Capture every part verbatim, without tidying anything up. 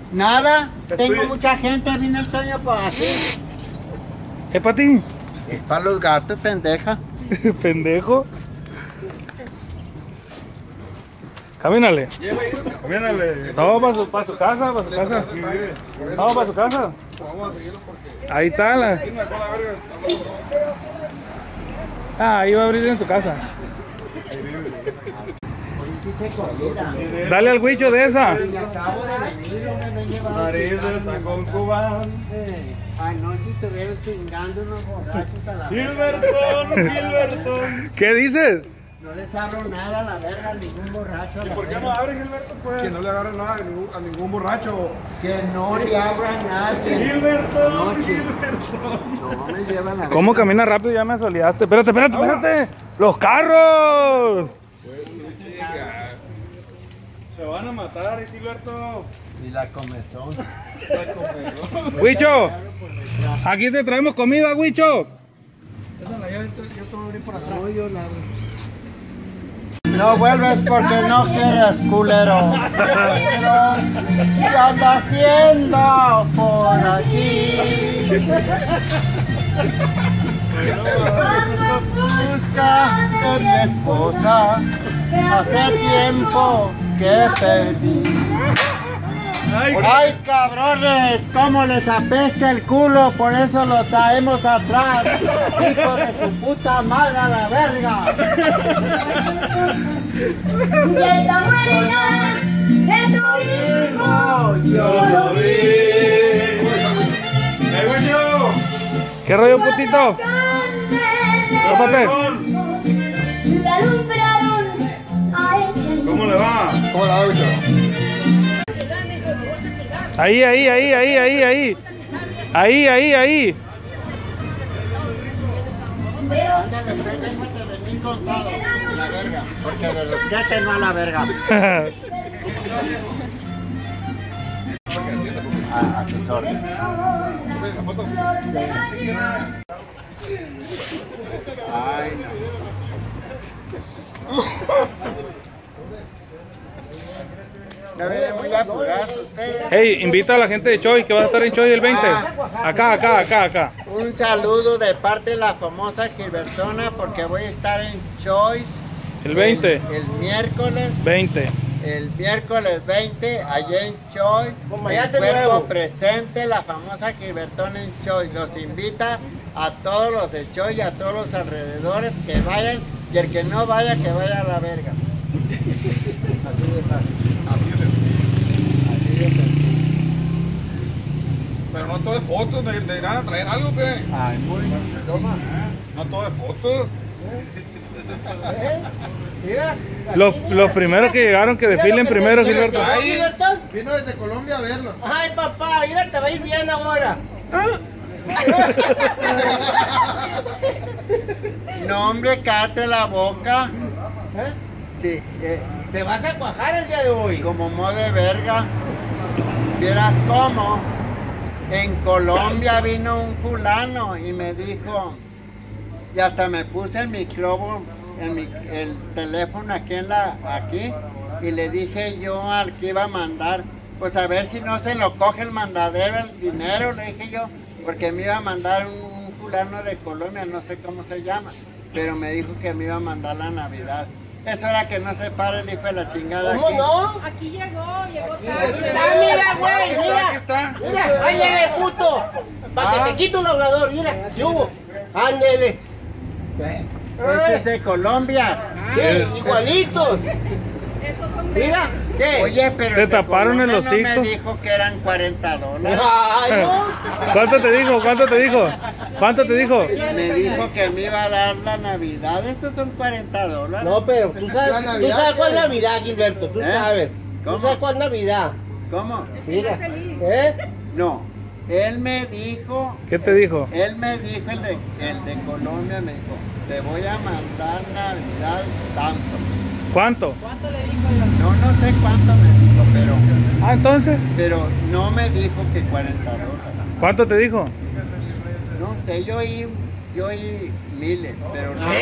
Nada, tengo Estoy... mucha gente, vino el sueño por aquí. ¿Es para ti? Es para los gatos, pendeja. Pendejo. Camínale. Camínale. No, para su, para su casa, para su casa. No, para su casa. Ahí está la... Ah, ahí va a abrir en su casa. Dale al huicho de esa. Anoche estuvieron chingando unos borrachos a la Gilbertón, Gilbertón. ¿Qué dices? No les abro nada a la verga a ningún borracho. ¿Y por qué no abre, Gilberto? Pues? Que no le agarre nada a ningún, a ningún borracho. Que no le abra a nadie. Gilberto, no, Gilberto. No me llevan a... ¿Cómo camina rápido? Ya me soleaste. Espérate, espérate, espérate. ¡Los carros! Se van a matar, Gilberto. Y la comezón. Huicho, aquí te traemos comida, Huicho. No vuelves porque no quieres, culero. ¿Qué anda haciendo por aquí? Busca de mi esposa. Hace tiempo que perdí. Ay, Ay, cabrones, cómo les apesta el culo, por eso lo traemos atrás. Hijo de su puta madre a la verga. Y esta muerta es lo mismo, yo lo vi. ¡Eh, Huicho! ¿Qué rollo, putito? Tópate. La alumbraron a ella. ¿Cómo le va? ¿Cómo la va, Huicho? Ahí, ahí, ahí, ahí, ahí, ahí. Ahí, ahí, ahí. Ándale, pues, déjate de mí con todo, la verga, porque de los que te no a la verga. A, a tus órdenes. Ay, no. Ya vienen muy apurados ustedes. Hey, invita a la gente de Choy, que va a estar en Choy el veinte. Acá, acá, acá, acá. Un saludo de parte de la famosa Gilbertona, porque voy a estar en Choice El veinte. El, el miércoles. veinte. El miércoles veinte, allá en Choy, el cuerpo presente, la famosa Gilbertona en Choy. Los invita a todos los de Choy y a todos los alrededores que vayan, y el que no vaya, que vaya a la verga. Así de fácil. Así es. Así de fácil. Pero no todo es fotos, ¿le, le irán a traer algo que? Ay, muy bien. Toma. No todo es fotos. ¿Eh? Mira. Los, los primeros que llegaron, que desfilen primero, Gilberto. Ahí. Vino desde Colombia a verlo. Ay, papá, mira, te va a ir bien ahora. No, hombre, cállate la boca. ¿Eh? Sí, eh, te vas a cuajar el día de hoy. Como modo de verga. Vieras cómo. En Colombia vino un fulano y me dijo, y hasta me puse el micrófono, el, mi, el teléfono aquí en la, aquí, y le dije yo al que iba a mandar, pues a ver si no se lo coge el mandadero, el dinero, le dije yo, porque me iba a mandar un, un fulano de Colombia, no sé cómo se llama, pero me dijo que me iba a mandar la Navidad. Es hora que no se pare el hijo de la chingada. ¿Cómo aquí. no? Aquí llegó, llegó Aquí tarde. está, mira, güey, mira. Aquí está. Mira, ándale, puto. Para que te quite un hablador, mira, ¿qué hubo? Ándale. Este es de Colombia. Sí, igualitos. Esos son de... Mira, ¿qué? Oye, pero Te el de taparon el Colombia no hocico. me dijo que eran cuarenta dólares. Ay, no. ¿Cuánto te dijo? ¿Cuánto te dijo? ¿Cuánto te dijo? Me dijo que me iba a dar la Navidad. Estos son cuarenta dólares. No, pero tú sabes, tú sabes cuál es Navidad, Gilberto, tú ¿Eh? sabes. ¿Cómo? Tú sabes cuál es Navidad. ¿Cómo? Mira, feliz. ¿eh? No. Él me dijo, ¿Qué te dijo? él me dijo, el de, el de Colombia me dijo, te voy a mandar Navidad tanto. ¿Cuánto? No, no sé cuánto me dijo, pero, Ah, entonces, pero no me dijo que cuarenta dólares. ¿cuánto te dijo? No sé, yo oí, yo oí miles, pero no. No,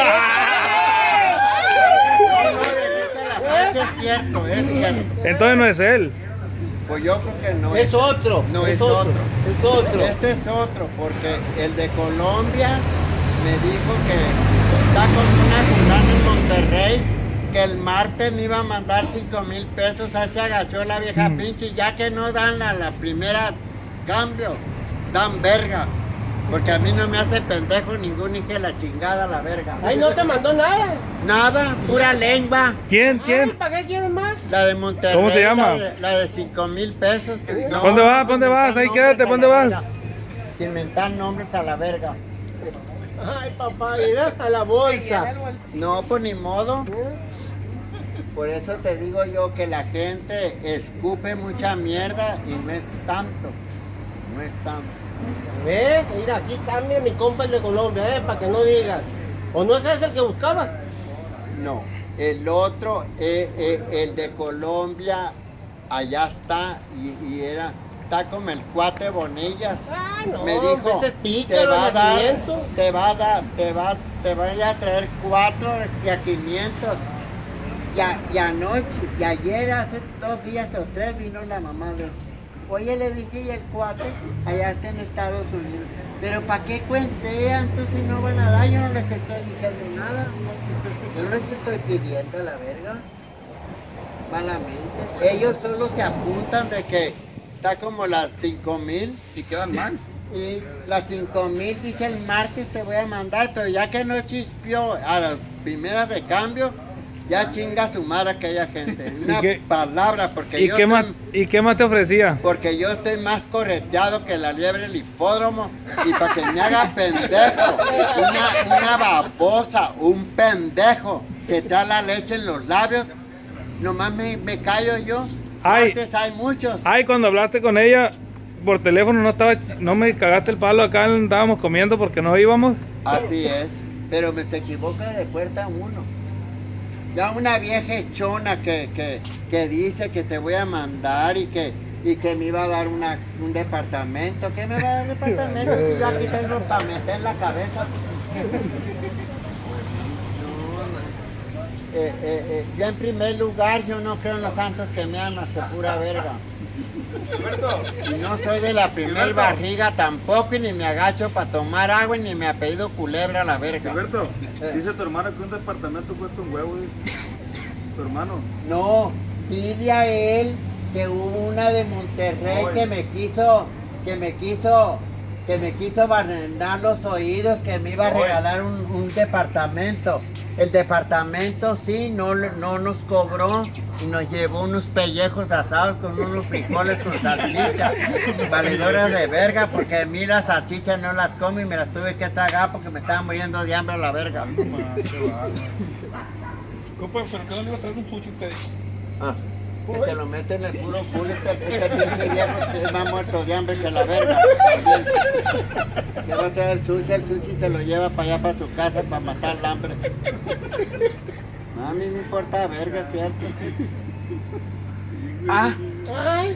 no, de neta, la frase es cierto, es cierto. Entonces no es él. Pues yo creo que no. Es otro. No, es, es otro. otro. Es otro. Este es otro, porque el de Colombia me dijo que está con una fulana en Monterrey, que el martes me iba a mandar cinco mil pesos. Ahí se agachó la vieja pinche, ya que no dan a la primera cambio, dan verga. Porque a mí no me hace pendejo ningún hijo de la chingada la verga. Ay, no te mandó nada. Nada, pura lengua. ¿Quién? ¿Quién? Ay, ¿para qué quieres más? La de Monterrey. ¿Cómo se llama? La de, la de cinco mil pesos. No, ¿Dónde vas? no, ¿Dónde sin vas? inventar Ahí quédate, nombres a ¿dónde la vas? verga. Sin inventar nombres a la verga. Ay, papá, mira, a la bolsa. No, pues ni modo. Por eso te digo yo que la gente escupe mucha mierda y no es tanto. No es tanto. ¿Ves? Mira, aquí está, mira mi compa el de Colombia, ¿eh? Para que no digas. ¿O no ese es el que buscabas? No. El otro, eh, eh, el de Colombia, allá está y, y era, está como el cuate Bonillas. Ah, no, Me dijo, ese te pícaro va a de dar, nacimiento. te va a dar, te va, te voy a traer cuatro de a quinientos. Ya, y anoche, y ayer, hace dos días o tres, vino la mamá de... Oye, le dije, y el cuate, allá está en Estados Unidos. Pero ¿para qué cuentean tú si no van a dar? Yo no les estoy diciendo nada. Yo no les estoy pidiendo la verga. Malamente. Ellos solo se apuntan de que está como las cinco mil. Y quedan mal. Y las cinco mil dice el martes te voy a mandar, pero ya que no chispió a las primeras de cambio, ya chinga su madre aquella gente. Una qué- palabra, porque ¿Y yo qué, estoy- más, ¿Y qué más te ofrecía? porque yo estoy más correteado que la liebre del hipódromo y para que me haga pendejo, una, una babosa, un pendejo que trae la leche en los labios, nomás me, me callo yo. Ay. Antes hay muchos. Ay, cuando hablaste con ella por teléfono, no estaba, no me cagaste el palo acá, andábamos comiendo porque no íbamos. Así es, pero me se equivoca de puerta uno. Ya una vieja hechona que, que, que dice que te voy a mandar y que, y que me iba a dar una, un departamento. ¿Qué me va a dar departamento? Yo aquí tengo para meter la cabeza. Eh, eh, eh, yo en primer lugar, yo no creo en los santos que me aman, que pura verga. Y no soy de la primer barriga tampoco, y ni me agacho para tomar agua, y ni me apellido culebra a la verga. Alberto, Eh. dice tu hermano que un departamento cuesta un huevo. ¿Eh? Tu hermano. No, dile a él que hubo una de Monterrey Oye. que me quiso, que me quiso, que me quiso barrenar los oídos, que me iba a Oye. regalar un, un departamento. El departamento sí, no, le- no nos cobró y nos llevó unos pellejos asados con unos frijoles con salchicha, valedoras de verga, porque a mí las salchichas no las como y me las tuve que tragar porque me estaba muriendo de hambre a la verga. Compa, pero que no le iba a traer un sushi usted. Ah, que se lo mete en el puro culo este, este pinche viejo que es más muerto de hambre que la verga. Que va a traer el sushi, el sushi se lo lleva para allá para su casa para matar el hambre. No, a mí me importa verga, ¿cierto? Ah, Ay,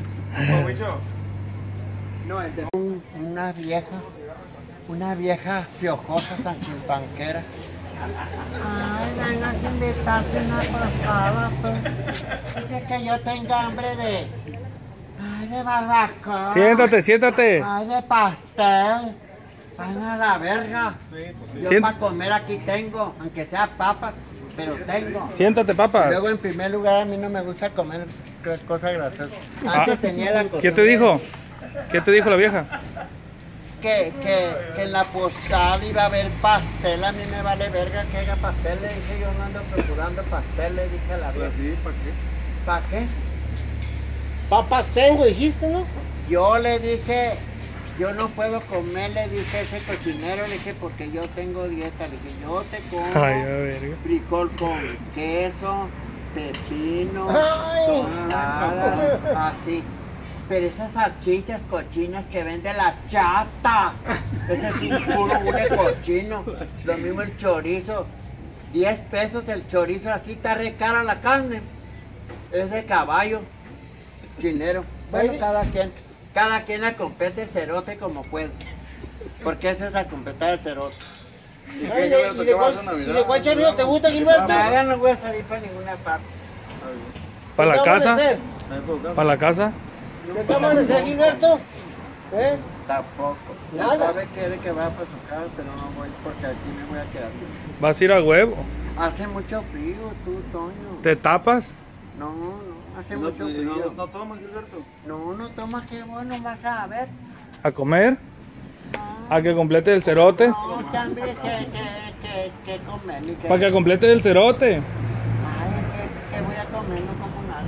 no, el de un- una vieja, una vieja piojosa sanquimpanquera. Ay, venga, que invitaste una pasada, pues. Dice que yo tengo hambre de... Ay, de barbacoa. Siéntate, siéntate. Ay, de pastel. Ay, a la verga. Yo Sient- para comer aquí tengo, aunque sea papas, pero tengo. Siéntate, papá. Luego, en primer lugar, a mí no me gusta comer cosas grasosas. Ah, Antes tenía la costumbre... ¿Qué te dijo? ¿Qué te dijo la vieja? Que, que, que en la posada iba a haber pastel, a mí me vale verga que haga pastel, le dije, yo no ando procurando pastel, le dije a la vieja. Sí, ¿para qué? ¿Para qué? papas tengo, dijiste, ¿no? Yo le dije, yo no puedo comer, le dije ese cochinero, le dije, porque yo tengo dieta, le dije, yo te como Ay, a verga. frijol con queso, pepino, Ay. tostada, así. Pero esas salchichas cochinas que vende la chata, ese es un puro hule cochino. Lo mismo el chorizo, diez pesos el chorizo, así está re cara la carne. Es de caballo, chinero. Bueno, cada quien, cada quien a compete el cerote como puede. Porque ese es a completar el cerote. Ay, ¿Y de, y de cuál, y de cuál chorrillo te gusta, Gilberto? Nada, no voy a salir para ninguna parte. ¿Para la ¿Qué vamos a casa? hacer? ¿Para la casa? ¿Qué tomas de ese, Gilberto? ¿Eh? Tampoco. Nada. Nada. Sabe quiere que vaya para su casa, pero no voy porque aquí me voy a quedar. ¿Vas a ir a huevo? Hace mucho frío, tú, Toño. ¿Te tapas? No, no, hace No, mucho no, frío. no tomas, Gilberto. No, no tomas, qué bueno, vas a ver. ¿A comer? ¿A que complete el cerote? No, también que, que, que, que comer. Ni que... ¿Para que complete el cerote? Ay, que, que voy a comer, no como nada.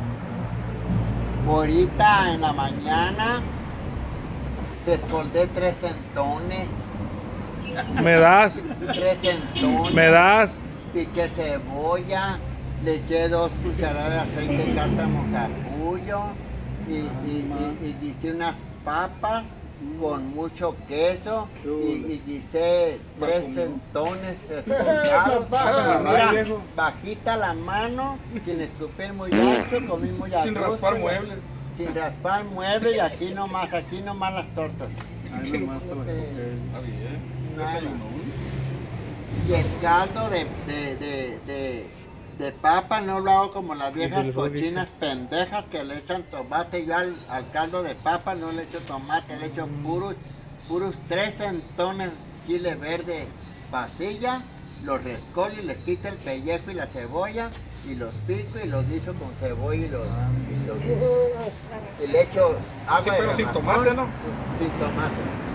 Güey. Ahorita en la mañana descoldé tres centones. ¿Me das? Tres centones. ¿Me das? Piqué cebolla, le eché dos cucharadas de aceite de cártamo capullo y, y, y, y hice unas papas con mucho queso y, y hice tres centones esponjados. Y mira, bajita la mano, sin escupir muy ancho, comí muy a Sin gusto. raspar muebles. Sin raspar muebles y aquí nomás, aquí nomás las tortas. Ay, nomás te la coges. Está bien. Nada. Y el caldo de, de, de, de, de papa no lo hago como las viejas cochinas pendejas que le echan tomate. Yo al, al caldo de papa no le echo tomate, le echo puros, puros tres centones chile verde pasilla, los rescolo y les quito el pellejo y la cebolla y los pico y los guiso con cebolla y los, y los guiso. Y le echo agua Sí, de pero sin garrafón. tomate, ¿no? Sin tomate.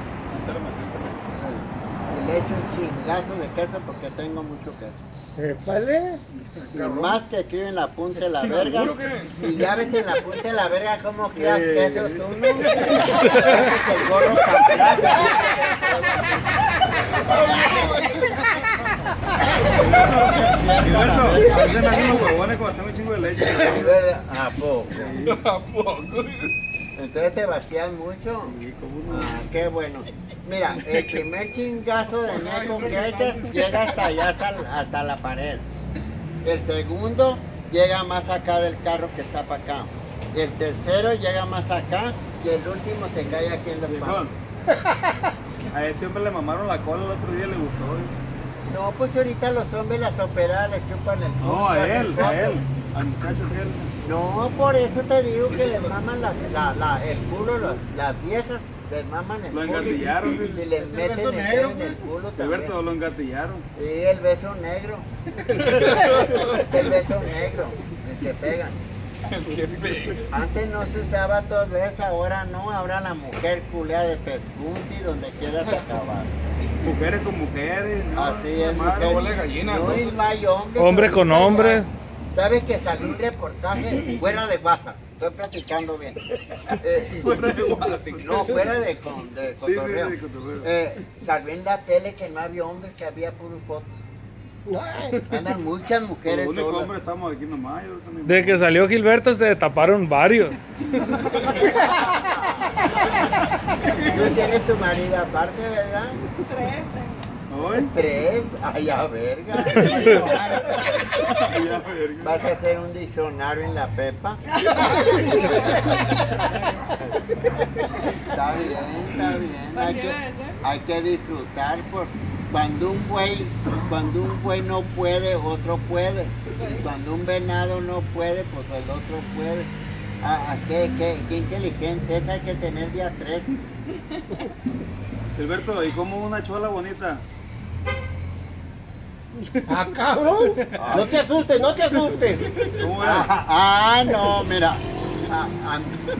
Y le echo un chingazo de queso porque tengo mucho queso. Épale. Lo más que aquí en la punta de la ¿Sin verga. albur o qué? Y ya ves en la punta de la verga cómo crías queso tú, ¿no? Haces el gorro para atrás. Gilberto, a veces me hacen los huevones cuando tengo un chingo de leche. ¿A poco? ¿A poco? Entonces te vacías mucho. Ah, qué bueno. Mira, el primer chingazo de neco que echas llega hasta allá, hasta, hasta la pared. El segundo llega más acá del carro que está para acá. El tercero llega más acá y el último se cae aquí en los Viejón, palos. a este hombre le mamaron la cola el otro día y le gustó. No, pues ahorita los hombres las operadas les chupan el No, culo, a hacen él, cosas. a él. Al muchacho que él. No, por eso te digo que les maman la, la, la, el culo, las, las viejas, les maman el Lo culo. engatillaron, Y sí. les Es el meten beso el negro, dedo en el culo también. Gilberto, lo engatillaron. Sí, el beso negro. Es el beso negro, el que pegan. Qué feo. Antes no se usaba todo eso, ahora no, ahora la mujer culea de pescunti donde quieras acabar. Mujeres con mujeres, ¿no? Así es, Madre, mujer. huele a gallina, No, ¿no? y no hay hombres. Hombre con ahorita hombre. ya- ¿Sabes que salió un reportaje fuera de WhatsApp? Estoy platicando bien. Eh, Fuera de WhatsApp. No, fuera de, con, de Sí, sí, cotorreo. de cotorreo. Eh, salió en la tele que no había hombres, que había puros fotos. Andan muchas mujeres Los únicos solas. hombres estamos aquí nomás. Yo también. De que salió Gilberto se taparon varios. Tú tienes tu marido aparte, ¿verdad? Tres. ¿Hoy? Tres. Ay, a verga. Ya, verga. ¿Vas a hacer un diccionario en la pepa? Está bien, está bien. Hay que, hay que disfrutar por cuando un buey, cuando un buey no puede, otro puede. Cuando un venado no puede, pues el otro puede. Ah, ah, qué, qué, qué inteligente, esa hay que tener día tres. Gilberto, ¿y cómo una chola bonita? Ah, cabrón. No te asustes, no te asustes. ¿Cómo era? Ah, ah, no, mira. Ah, ah,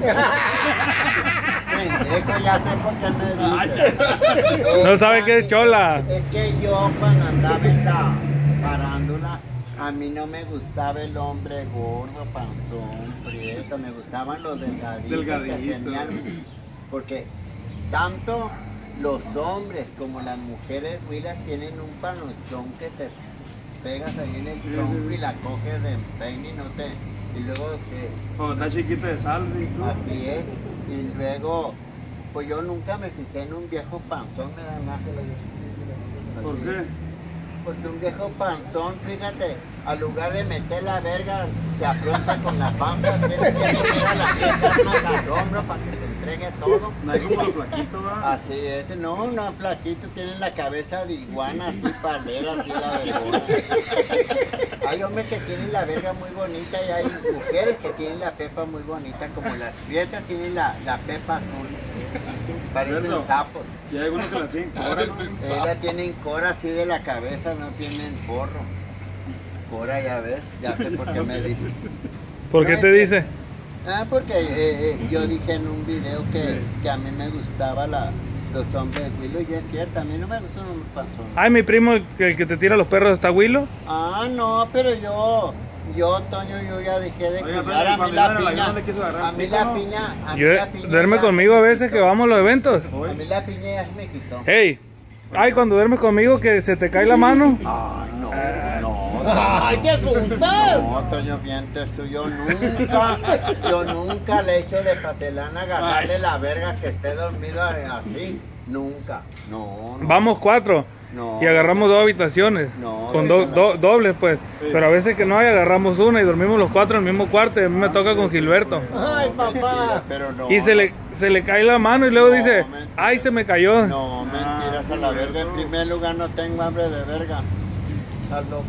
pendejo, ya sé por qué me dices. No sabe qué es chola. Es que yo cuando andaba en la farándula, a mí no me gustaba el hombre gordo, panzón, prieto, me gustaban los delgaditos, que Delgaditos. tenían, porque tanto los hombres como las mujeres huilas tienen un panochón que te pegas ahí en el tronco y la coges de empeine y no te, y luego te, Cuando está chiquita de sal, ¿sí? así es, y luego, pues yo nunca me fijé en un viejo panzón, me da más. ¿Por Así. qué? Porque un viejo panzón, fíjate, al lugar de meter la verga, se afronta con la panza, tienes que meter a la vieja más al hombro para que te entregue todo. No hay como los flaquitos, ¿verdad? Así es, no, no, flaquito, tienen la cabeza de iguana, así palera, así la vergüenza. hay hombres que tienen la verga muy bonita y hay mujeres que tienen la pepa muy bonita, como las prietas tienen la, la pepa azul. Parecen Alberto, sapos. Y hay algunos que la tienen cora, ¿no? Ellas tienen cora así de la cabeza, no tienen forro. Cora, ya ves, ya sé por qué me dices. ¿Por qué te dice? Ah, porque eh, eh, yo dije en un video que, que a mí me gustaba la, los hombres de Willow y es cierto, a mí no me gustan los panzones. Ay, mi primo, el que, el que te tira los perros, ¿está Willow? Ah, no, pero yo, yo, Toño, yo ya dejé de Oiga, cuidar a cuando mí yo la en el avión piña, le quiso agarrar a el mí pico, la ¿no? piña, a mí Yo, la piña duerme ya conmigo a me veces que quitó. vamos a los eventos. A mí la piña ya se me quitó. Hey, ay, cuando duermes conmigo que se te cae la mano. Ah, no, no. ¡Ay, te asustas! No, Toño, mientes tú, yo nunca, yo nunca le he hecho de patelán a agarrarle la verga que esté dormido así, nunca, no, no. Vamos cuatro No. y agarramos dos habitaciones, No, con no, do- no. do- dobles pues, pero a veces que no hay agarramos una y dormimos los cuatro en el mismo cuarto y a mí me toca con Gilberto. ¡Ay, papá! Pero no. Y se le, se le cae la mano y luego No, dice, mentira. ay, se me cayó. No, mentiras a la verga, en primer lugar no tengo hambre de verga. Estás loco.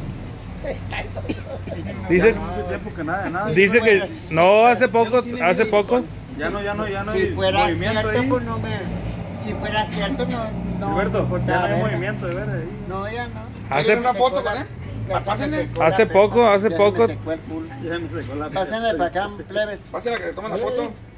Dice, Hace tiempo que nada, nada. dice que, no, hace poco, hace poco, Ya no, ya no, ya no Si hay fuera movimiento cierto, ahí. pues no me... Si fuera cierto, no... no Gilberto, me importa ya no la hay verga. movimiento de ver ahí. No, ya no. hace, una foto con él? Ya se me Pásenle. secó la Hace pepa, poco, hace ya se me poco. secó el culo. Ya me secó la Pásenle para acá, plebes. Pásenle que tomen la foto.